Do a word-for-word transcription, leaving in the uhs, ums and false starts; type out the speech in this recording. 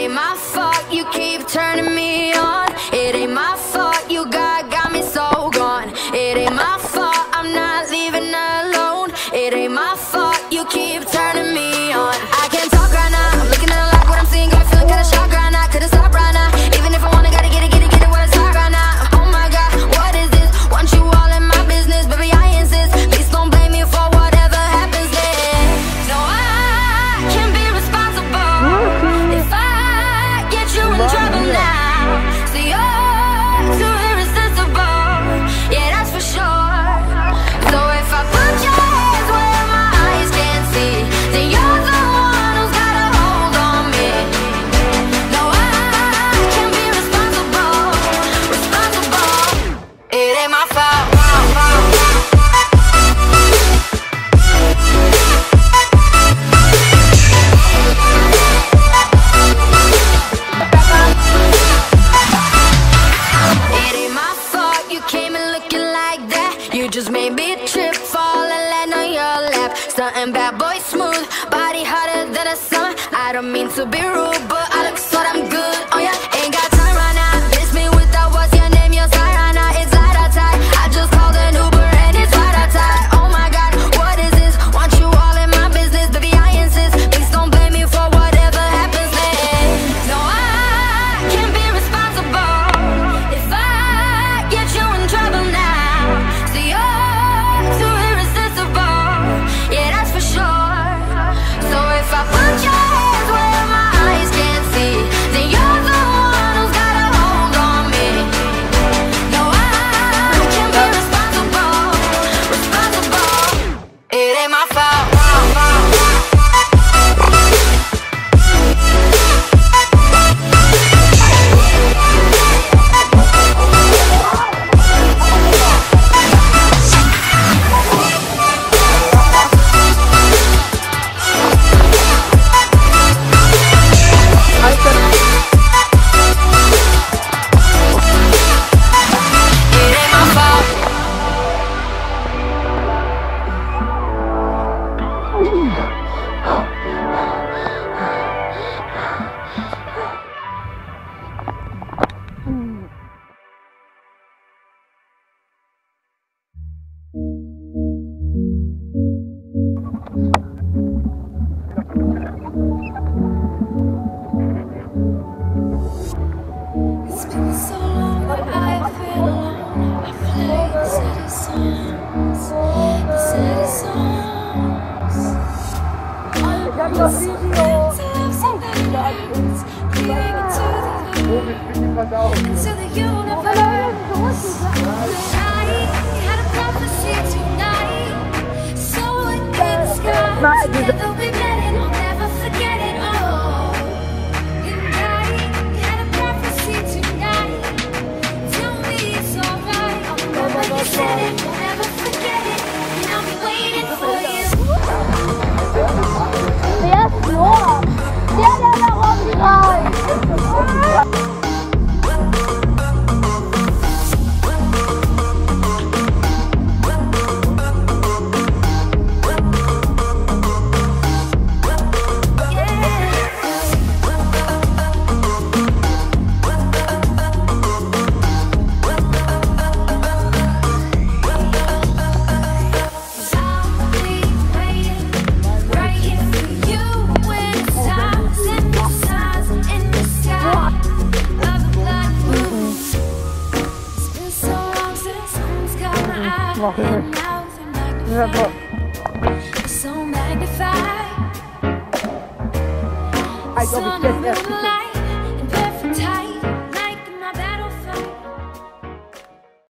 ain't my fault you keep turning me on. It ain't my fault you got, got me so gone. It ain't my fault I'm not leaving alone. It ain't my fault you keep turning me on. I can't talk right now, I'm looking at like what I'm seeing, got me feeling kinda shocked right now. Couldn't stop right now, even if I wanna, gotta get it, get it, get it where it's hot right now. Oh my God, what is this? Want you all in my business, baby, I insist. Please don't blame me for whatever happens next. No, I can't be responsible if I get you in trouble now. See, you're too irresistible, yeah, that's for sure. So if I put your hands where my eyes can't see, then you're the one who's got a hold on me. No, I can't be responsible, responsible. It ain't my fault. It ain't my fault you came in looking like that. You just made me trip, fall and land on your lap. Something bad boy smooth, body hotter than a summer. I don't mean to be rude, but I look so damn good. Oh yeah, ain't got time right now. Miss me without what's your name, your side right now. It's light outside. I just called an Uber and it's right outside. Oh my God, what is this? Want you all in my business, baby, I insist. Please don't blame me for whatever happens next. No, I can't be responsible if I get you in trouble now. See, you're too irresistible, yeah, that's for sure. So if I put your hands where my eyes can't see, then you're the one who's got a hold on me. No, I can't be responsible, responsible. It ain't my fault. It ain't my fault. It's been so long that I've been alone. I play city songs, city songs. I'm listening to love something else, leading into the into the universe. I had a prophecy tonight, so in the sky, together we met and I'll never forget it. Oh, and I had a prophecy tonight. Tell me it's alright. I'll remember you said it, I'll never forget it, and I'll be waiting for you. Der ist Noah. Der, der da rumschreit. And now they're magnified, so magnified. Sun and moonlight in perfect time.